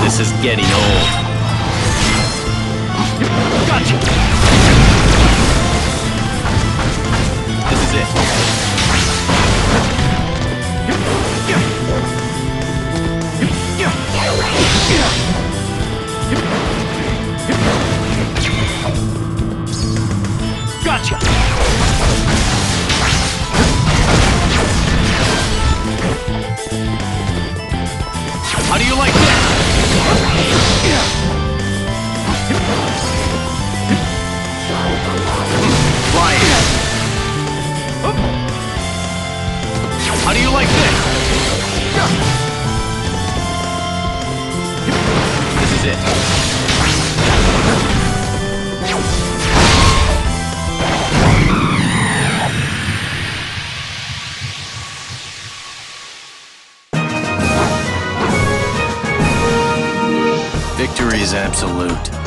This is getting old. Gotcha! This is it. Gotcha! How do you like this? Fly it. How do you like this? This is it. Victory is absolute.